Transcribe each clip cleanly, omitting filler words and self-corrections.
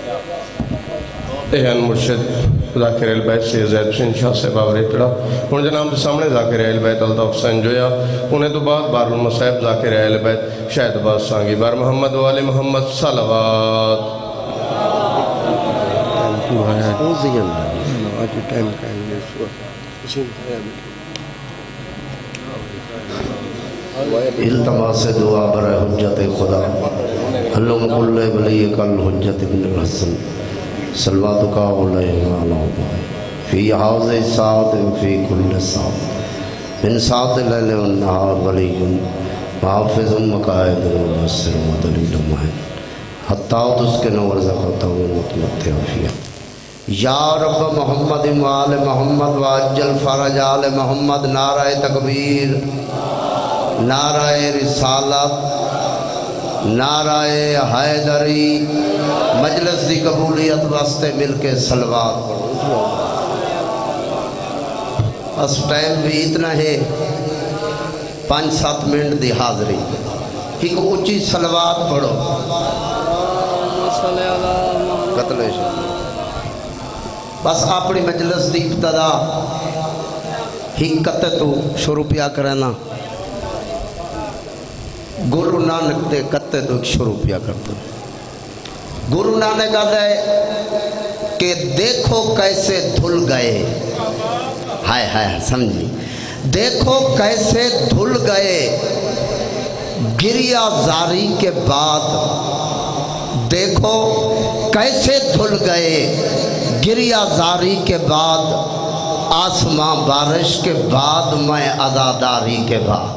اہن مرشد ذاکر اہل بیت سے زید حسین شاہ سے باوری پڑا ان جناب دے سامنے ذاکر اہل بیت الطاف حسین جویا انہیں تو بعد بار المصیب ذاکر اہل بیت شاہد عباس سانگی بار محمد والے محمد صلوات التماس دعا برائے حجت خدا اللہم کل بلی کل حجت بن الحسن صلواتک علیہ وآلہ فی حاض ساعت فی کل ساعت من ساعت لیل والنہار ولی محافظ مقائد ومسر ودلیل مہن حتیٰ تسکن ورزقتا ومتمتع فیہ یا رب محمد وآل محمد وعجل فرج آل محمد نعرہ تکبیر نعرہ رسالت نعرہ حیدری مجلس دی قبولیت واسطے مل کے صلوات پڑھو بس ٹائم بھی اتنا ہے 5-7 منٹ دی حاضری ایک اونچی صلوات پڑھو قتل شاہ بس اپنی مجلس دی ابتدا ہی قطع تو شروع پیا کرنا گرو نانک دے قطع تو شروع پیا کرتا گرو نانک کہتا ہے کہ دیکھو کیسے دھل گئے ہائے ہائے سمجھی دیکھو کیسے دھل گئے گریہ زاری کے بعد دیکھو کیسے دھل گئے گریہ زاری کے بعد آسمان بارش کے بعد میں عزاداری کے بعد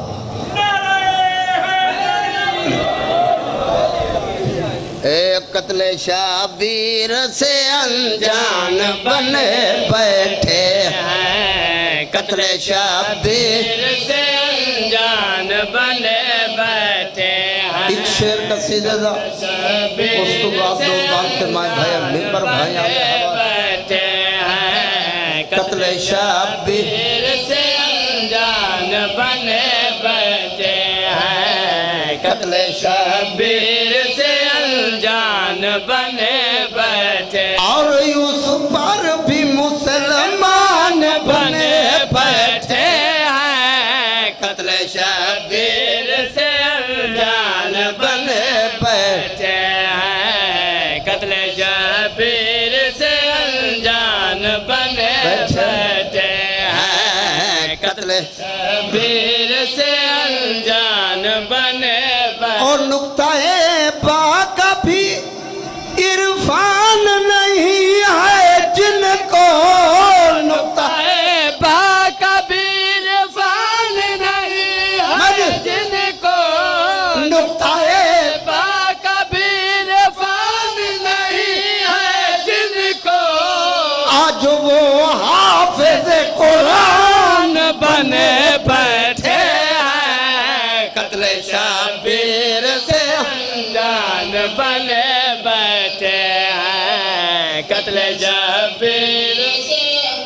اے قتل شابیر سے انجان بنے بیٹھے ہیں قتل شابیر سے انجان بنے بیٹھے ہیں ایک شیر کا سیدھا دا اس تو بعد دو بات میں بھائی ممبر بھائی بیٹھے ہیں قتل شابیر سے انجان بنے بیٹھے ہیں قتل شابیر سے جان بنے بیٹھے اور یوسف پر بھی مسلمان بنے بیٹھے ہیں قتل شبیر سے جان بنے بیٹھے ہیں قتل شبیر سے جان بنے بیٹھے ہیں قتل شبیر سے جان بنے بیٹھے اور نقطہ پاک بھی عرفان نہیں ہے جن کو نقطہ پاک بھی عرفان نہیں ہے جن کو نقطہ پاک بھی عرفان نہیں ہے جن کو آج وہ حافظ قرآن بنے بیٹھے ہیں قتل شبیر سے جان بنے بیٹھے ہیں قتل شبیر سے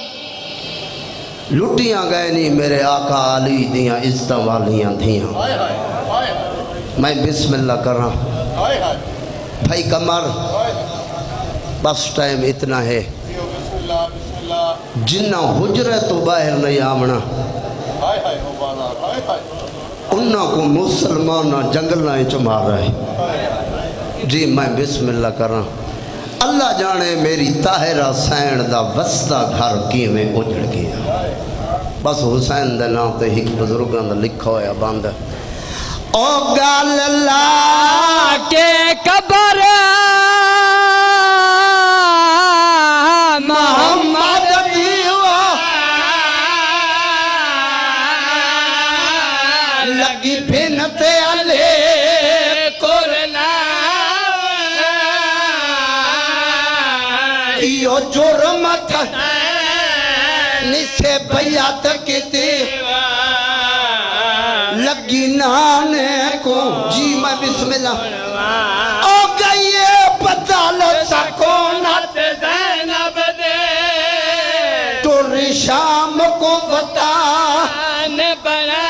لٹیاں گئے نہیں میرے آقا علی دیاں عزتاں والیاں دھیاں میں بسم اللہ کر رہا ہوں بھائی کمر بس ٹائم اتنا ہے جنہ حجرے تو باہر نہیں آمنا انہوں کو مسلمانہ جنگلائیں چمار رہے جی میں بسم اللہ کر رہا ہوں اللہ جانے میری طاہرہ حسین دا وسطہ گھر کی میں اجڑ گیا بس حسین دے نام تے ایک بزرگاں دا لکھا ہویا باندھ او گال اللہ کے قبر محمد دیوا لگی پھنتے علی قرنا ایو جرم تھا نسے بیعت کی دیوا لگی نانے کو جی میں بسم اللہ او گئیے بدالت سکونت زینب دے توری شام کو بتان بنا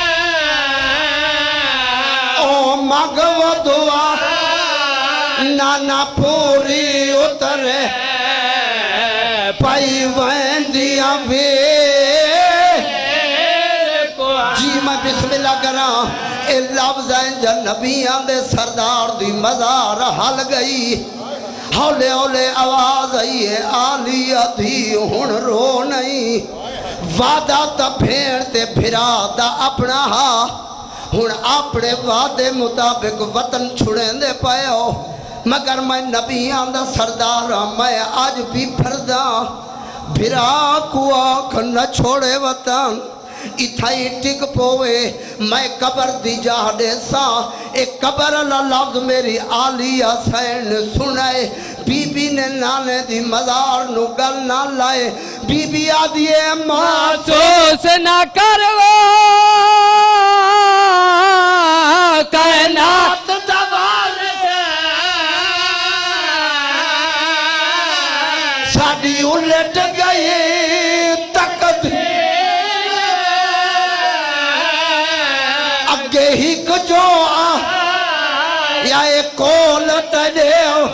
او مغو دعا نہ ना पूरी उतरे पाई वैंदिया वे जी मैं बिस्मिल्लाह करा ए लफ्ज़ जन नबियां दे सरदार दी मज़ार हल गई हौले हौले आवाज आई है आलिया थी हुण रो नहीं वादा ता भेड़ ते फिरा दा अपना हा हुण अपने वादे मुताबिक वतन छुड़ेंदे पायो मगर मैं नबियां दा सरदार मैं आज भी फरदा फिरा को आँख न छोड़े वतन इथाई टिक पोवे मैं कबर दी जा देसा एक कबर ला लफ्ज मेरी आलिया सैन सुनाए बीबी ने नाने दी मज़ार नु गल ना लाए बीबी आदि महसूस ना करवा कायनात दवाल साडी उलट गई तकत अगे ही कजो या एक कोल तड़े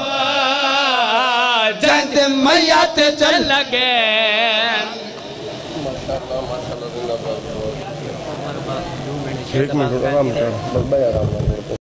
जंते मैया ते चल लगे एक मिनट आराम कर बस भाई आराम कर